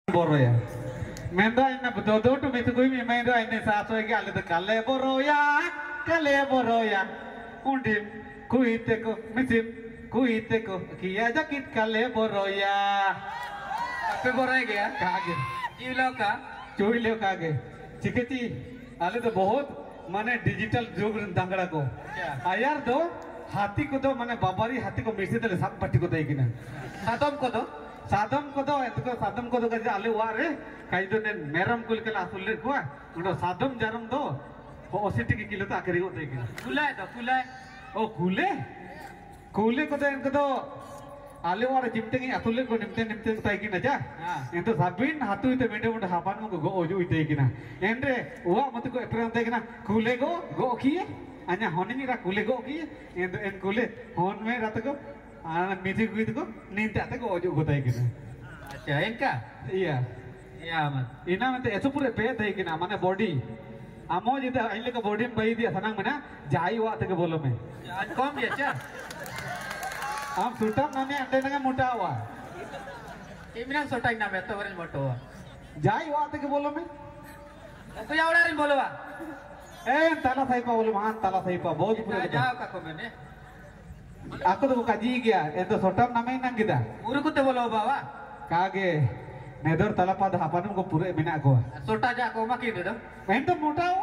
Boroya. Mendo ina betul tu mitu kui mi mendo ina satu lagi ale tu kale boroya. Undim kui teko misim kui teko kia jakit kale boroya. Apa boroya gaya? Kage. Cui lo kage. Ciketi ale tu बहुत माने digital जुग दंगड़ा को आयार दो हाथी को दो माने बाबारी हाथी को मिर्ची दले सब पट्टी को दे किना सादम को दो एतको सादम को दो कजे आले वारे काइदो ने मेरम कुल के लासुल्ले को उनो सादम जरम दो वो ओसिटी की किलो तो आखिरी को दे किना कुलाय ओ कुले को दो आले वारे जिमते की अतुल्ले को निमते ताई किना जा एंतो साबिन हाथु इते मेंडे मुंडे हापान को गो ओजु इते किना एंड्रे वा मत को एप्रेम ते किना कुले गो किए अन्या होने नहीं रहा कुले गो किए एंतो एन कुले होन में रात को मिथि को नींद आते को ओजु गोताई किना अच्छा इनका iya मत इना में तो ऐसे पूरे पे थे किना माने बॉडी आमो जिते आइले को बॉडी में बाई दिया सनंग मना जाई वा ते के बोलो में आज कम दिया चा हम सुटा नामे अंडे नंगे मोटा हुआ इमिना सोटा नाम है तो वरन मोटो हुआ जाई वाते के बोलो में तो या उड़ारिन बोलो वा ताला साइपा बोलो महान ताला साइपा बहुत पूरे जाओ का को मैंने aku tuh kaji gया itu sotam namanya nang kita uru kutte bolo bawa kage nedor talapad hapanum ko pure mina ko sota ja ko maki do main to mota ho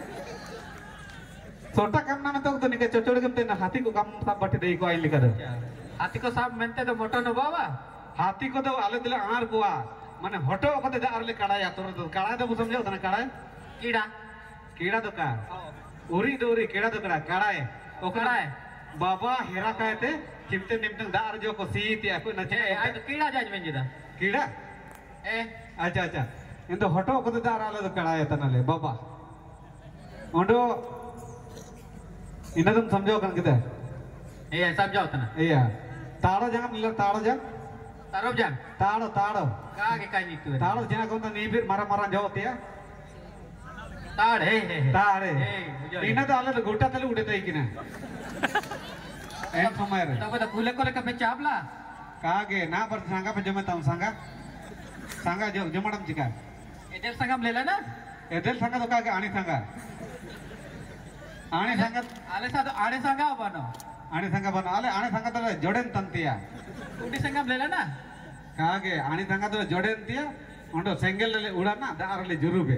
sota kam na to nika chochod kam te na hathi ko kam sab bate dei ko ai lika do hathi ko sab mente to moto no bawa hathi ko to ale dile ar ko mane hoto ko te arle kadaya tor to kadaya to samjhao tana kadaya कीड़ा तो का उरी दोरी कीड़ा तो कड़ा कड़ाए ओ कड़ाए बाबा हेरा कहते चिमटे निमटे दार जो को सीती है कोई नचे आई तो कीड़ा जाज में जिदा कीड़ा अच्छा इन तो हटो को तो दार आले तो कड़ाए तनाले बाबा उंडो इन्हें तुम समझो कन किते समझाओ तना ताड़ो जंग मिलर ताड़ो जंग ताड़ो का के काई नितु ताड़ो जना को तो नी फिर मारा जाओ तिया ताड़े इन्हें तो आले तो गोटा तले उड़े तो इकिना एन समय रे तो कुले कोले का पे चापला कागे ना पर सांगा पे जमे ताऊ सांगा जो जमड़म चिका एदेल संगम लेला ना एदेल सांगा तो कागे आणी सांगा आणे सांगा बनो आणे सांगा तो जोड़ेन तंतिया उडी संगम लेला ना कागे आणी सांगा तो जोड़ेन तिया उंडो सेंगल ले उड़ा ना दार ले जुरुबे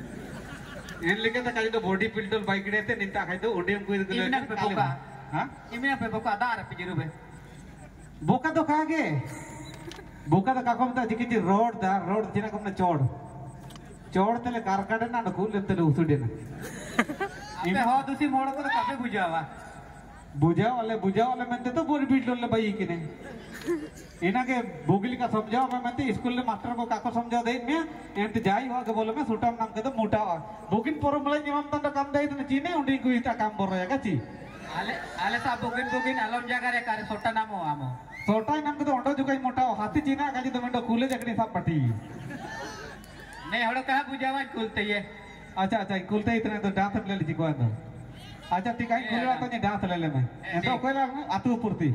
एन लिखे तो काजी तो बॉडी पिल्टल बाइक डेते निंता खाई तो ओडियम कोई तो इमिना पे बोका हां इमिना पे बोका दार पे जुरुबे बोका तो कागे बोका तो काकम ता जिकिति रोड जिना कमने चोड़ तले कारकाडे ना कूल तले उसुडे ना अबे हो दूसरी मोड़ को तो काफे बुझा वाले मनते तो बॉडी पिल्टल ले बाई किने इना के बुगिल का समझाओ मैं मनते स्कूल ले मास्टर को काको समझाओ दे मैं एंत जाई हो के बोलो मैं सुटाम नाम के तो मोटा बुगिन परमले नियम तंड काम दे तो चीने उंडी को इता काम बोर रहेगा ची आले सा बुगिन अलम जगह रे करे सोटा नामो आमो सोटा नाम के तो ओंडो जुकाई मोटा हाथी चीना काजी तो मंडो कूले जकनी सब पटी नहीं हड़ो कहा बुझावा कुलते ये अच्छा कुलते इतने तो डांस ले लीजिए को अंदर अच्छा ठीक है कुलवा तो ने डांस ले मैं एंतो कोइला आतु पूर्ति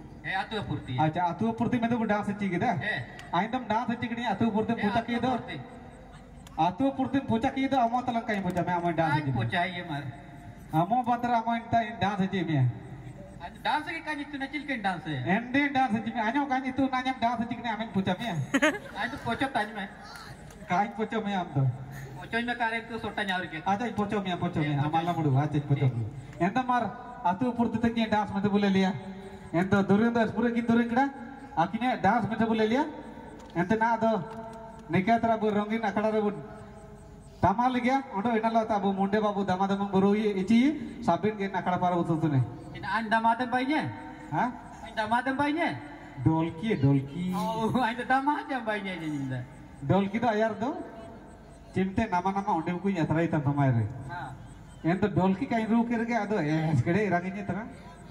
अच्छा आतु पूर्ति में तो डांस अच्छी किदा आइंदम डांस अच्छी किनी आतु पूर्ति पूजा की दो आतु पूर्ति पूजा की दो अमो तलंग कहीं पूजा मैं अमो डांस अच्छी पूजा ये मार अमो बंदर अमो इंता डांस अच्छी में डांस के कानी तू नचिल के डांस है एंडी डांस अच्छी में आनो कानी तू नाnyam डांस अच्छी किनी अमेन पूजा में आज तो पोचो ताज में काई पोचो में हम तो पोचो में कारे तो सोटा न्यावर के अच्छा पोचो में हमारा मुड़ू अच्छा पोचो में एंता मार आतु पूर्ति तक ये डांस में तो बोले लिया एंतो दुरिंदा पूरे की दुरिंगड़ा आकिने डांस में तो बोले लिया एंते ना दो निकेतरा बु रंगीन अखड़ा रे बु तमाल गया ओंडो इनाला ताबु मुंडे बाबू दामादम बुरो ये इची साबिन के अखड़ा पार उतुने इन आन दामादम भाईने हां इन दामादम भाईने डोलकी ओ आइन दामादम भाईने जिंदा डोलकी तो यार दो चिमटे नामा ओंडे को यात्रा ही तमाय रे हां एंतो डोलकी काई रू करके अदो एसकड़े रंगीन तना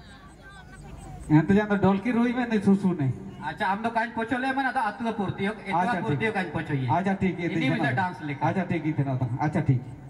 एंतो जान डोलकी रोई में नहीं सुसु नहीं अच्छा हम तो काइन पोचो ले मना तो आतु पूर्ति हो एतवा पूर्ति हो काइन पोचो ये अच्छा ठीक है इनी में डांस लेके अच्छा ठीक है अच्छा ठीक